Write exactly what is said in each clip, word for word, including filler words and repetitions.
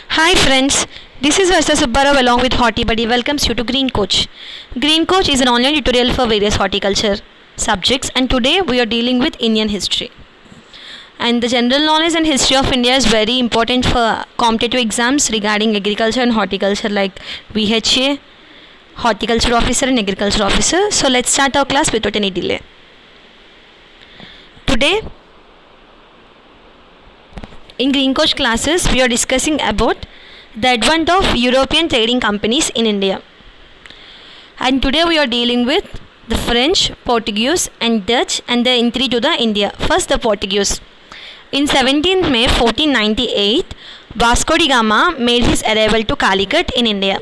Hi friends, this is Varsha Subbarao along with HortiBuddy welcomes you to Green Coach. Green Coach is an online tutorial for various horticulture subjects, and today we are dealing with Indian history. And the general knowledge and history of India is very important for competitive exams regarding agriculture and horticulture like V H A, Horticulture Officer and Agriculture Officer. So let's start our class without any delay. Today in Green Coach classes, we are discussing about the advent of European trading companies in India. And today we are dealing with the French, Portuguese and Dutch and their entry to the India. First, the Portuguese. In seventeenth May fourteen ninety-eight, Vasco da Gama made his arrival to Calicut in India.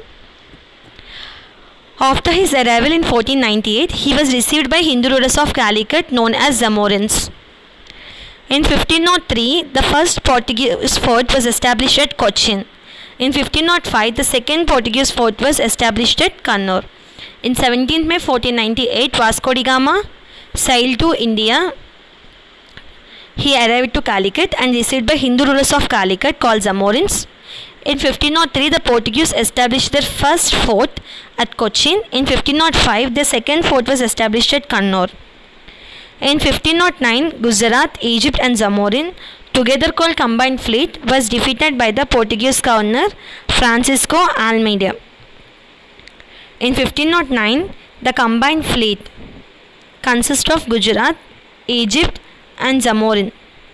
After his arrival in fourteen ninety-eight, he was received by Hindu rulers of Calicut known as Zamorins. In fifteen oh three, the first Portuguese fort was established at Cochin. In fifteen oh five, the second Portuguese fort was established at Kannur. In seventeenth May fourteen ninety-eight, Vasco da Gama sailed to India. He arrived to Calicut and received by Hindu rulers of Calicut called Zamorins. In fifteen oh three, the Portuguese established their first fort at Cochin. In fifteen oh five, the second fort was established at Kannur. In fifteen oh nine, Gujarat, Egypt and Zamorin, together called Combined Fleet, was defeated by the Portuguese governor Francisco Almeida. In fifteen oh nine, the Combined Fleet consists of Gujarat, Egypt and Zamorin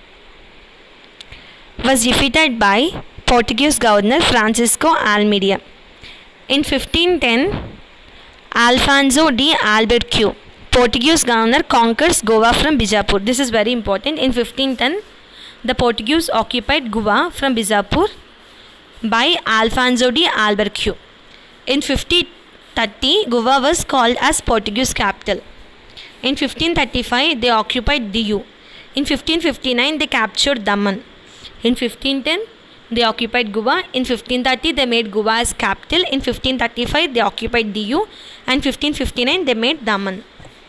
was defeated by Portuguese governor Francisco Almeida. In fifteen ten, Alfonso de Albuquerque, Portuguese governor, conquers Goa from Bijapur. This is very important. In fifteen ten, the Portuguese occupied Goa from Bijapur by Alfonso de Albuquerque. In fifteen thirty, Goa was called as Portuguese capital. In fifteen thirty-five, they occupied Diu. In fifteen fifty-nine, they captured Daman. In fifteen ten, they occupied Goa. In fifteen thirty, they made Goa as capital. In fifteen thirty-five, they occupied Diu. And fifteen fifty-nine, they made Daman.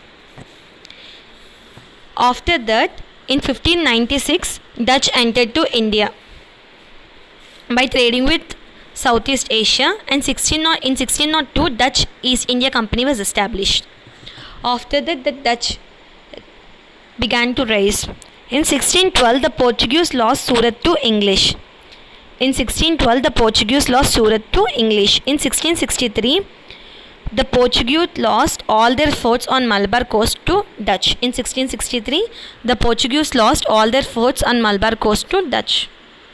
After that, in fifteen ninety-six, Dutch entered to India by trading with Southeast Asia, and in sixteen oh two, Dutch East India Company was established. After that, the Dutch began to rise. In sixteen twelve, the Portuguese lost Surat to English. In sixteen twelve, the Portuguese lost Surat to English. In sixteen sixty-three, the Portuguese lost all their forts on Malabar coast to Dutch. In sixteen sixty-three, the Portuguese lost all their forts on Malabar coast to Dutch.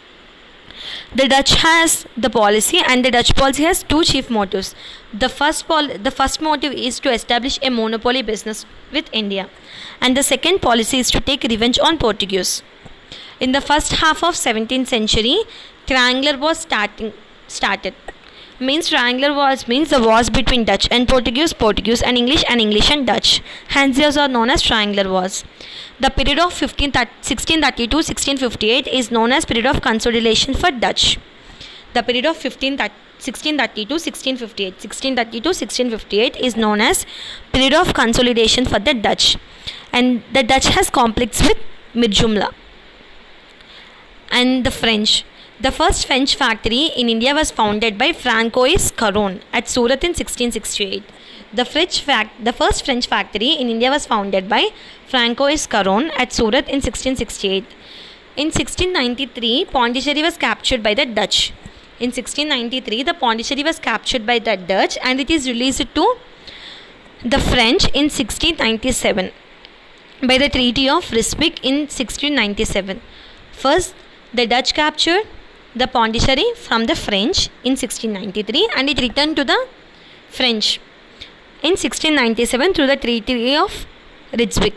The Dutch has the policy, and the Dutch policy has two chief motives. The first, pol the first motive is to establish a monopoly business with India, and the second policy is to take revenge on Portuguese. In the first half of seventeenth century, triangular wars starting started. Means triangular wars means the wars between Dutch and Portuguese, Portuguese and English, and English and Dutch. Hence these are known as triangular wars. The period of sixteen thirty-two to sixteen fifty-eight is known as period of consolidation for Dutch. The period of sixteen thirty to sixteen fifty-eight, sixteen thirty to sixteen fifty-eight is known as period of consolidation for the Dutch. And the Dutch has conflicts with Mirjumla and the French. The first French factory in India was founded by Francois Caron at Surat in sixteen sixty-eight. The, French fact, the first French factory in India was founded by Francois Caron at Surat in sixteen sixty-eight. In sixteen ninety-three, Pondicherry was captured by the Dutch. In sixteen ninety-three, the Pondicherry was captured by the Dutch, and it is released to the French in sixteen ninety-seven by the Treaty of Ryswick in sixteen ninety-seven. First, the Dutch captured the Pondicherry from the French in sixteen ninety-three, and it returned to the French in sixteen ninety-seven through the Treaty of Ryswick.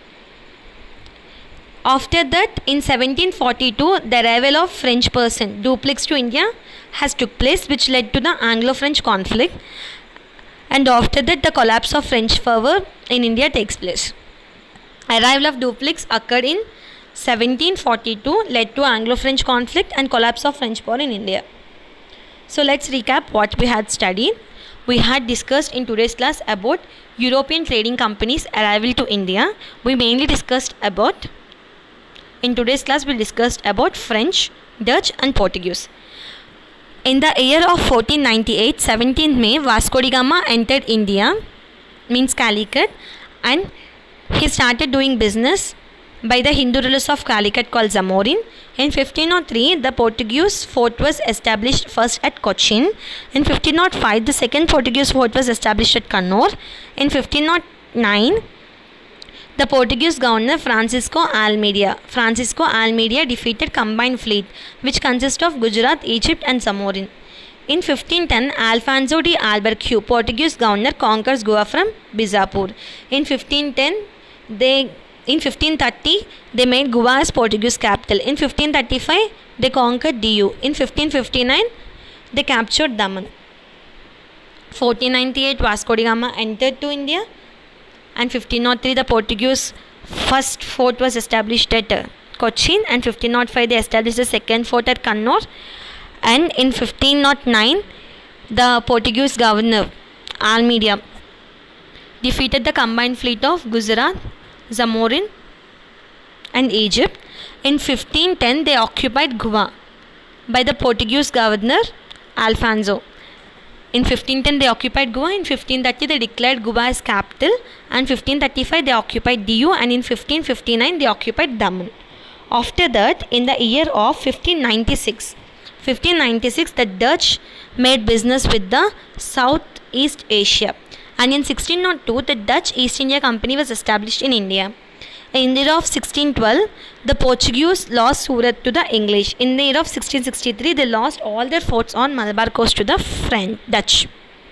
After that, in seventeen forty-two, the arrival of French person Dupleix to India has took place, which led to the Anglo-French conflict, and after that the collapse of French power in India takes place. Arrival of Dupleix occurred in seventeen forty-two, led to Anglo-French conflict and collapse of French power in India. So let's recap what we had studied. We had discussed in today's class about European trading companies' arrival to India. We mainly discussed about In today's class, we discussed about French, Dutch and Portuguese. In the year of fourteen ninety-eight, seventeenth May, Vasco da Gama entered India, means Calicut, and he started doing business by the Hindu rulers of Calicut called Zamorin. In fifteen oh three, the Portuguese fort was established first at Cochin. In fifteen oh five, the second Portuguese fort was established at Kannur. In fifteen oh nine, the Portuguese governor Francisco Almeida, Francisco Almeida defeated combined fleet which consists of Gujarat, Egypt and Zamorin. In fifteen ten, Alfonso de Albuquerque, Portuguese governor, conquers Goa from Bijapur. In fifteen ten, they in fifteen thirty, they made Goa as Portuguese capital. In fifteen thirty-five, they conquered Diu. In fifteen fifty-nine, they captured Daman. fourteen ninety-eight, Vasco da Gama entered to India. And fifteen oh three, the Portuguese first fort was established at uh, Cochin. And fifteen oh five, they established the second fort at Kannur. And in fifteen oh nine, the Portuguese governor Almeida defeated the combined fleet of Gujarat, Zamorin and Egypt. In fifteen ten, they occupied Goa by the Portuguese governor Alfonso. In fifteen ten, they occupied Goa. In fifteen thirty, they declared Goa as capital. And fifteen thirty-five, they occupied Diu. And in fifteen fifty-nine, they occupied Daman. After that, in the year of fifteen ninety-six, fifteen ninety-six, the Dutch made business with the Southeast Asia. And in sixteen oh two, the Dutch East India Company was established in India. In the year of sixteen twelve, the Portuguese lost Surat to the English. In the year of sixteen sixty-three, they lost all their forts on Malabar coast to the French, Dutch.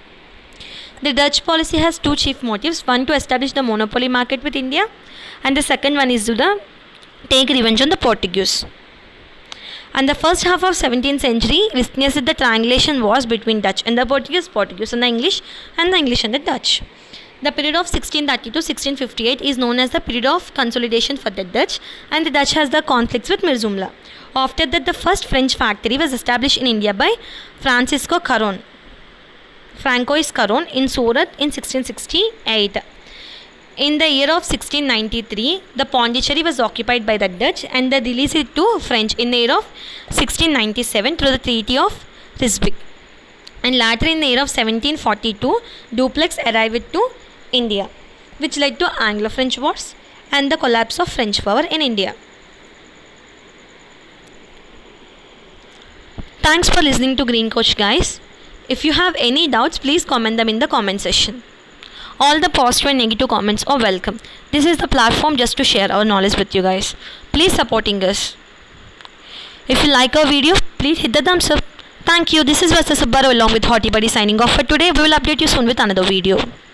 The Dutch policy has two chief motives. One, to establish the monopoly market with India. And the second one is to the take revenge on the Portuguese. And the first half of seventeenth century witnessed the triangulation wars between Dutch and the Portuguese, Portuguese and the English, and the English and the Dutch. The period of sixteen thirty to sixteen fifty-eight is known as the period of consolidation for the Dutch, and the Dutch has the conflicts with Mirzumla. After that, the first French factory was established in India by Francisco Caron, Francois Caron in Surat in sixteen sixty-eight. In the year of sixteen ninety-three, the Pondicherry was occupied by the Dutch and they released it to French in the year of sixteen ninety-seven through the Treaty of Ryswick. And later in the year of seventeen forty-two, Dupleix arrived to India, which led to Anglo-French wars and the collapse of French power in India. Thanks for listening to Green Coach, guys. If you have any doubts, please comment them in the comment section. All the positive and negative comments are welcome. This is the platform just to share our knowledge with you guys. Please supporting us. If you like our video, please hit the thumbs up. Thank you. This is Vasa Subbaru along with Horti Buddy signing off for today. We will update you soon with another video.